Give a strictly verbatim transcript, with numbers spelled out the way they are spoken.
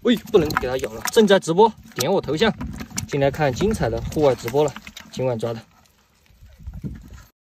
喂，不能给它咬了，正在直播，点我头像，进来看精彩的户外直播了，今晚抓的。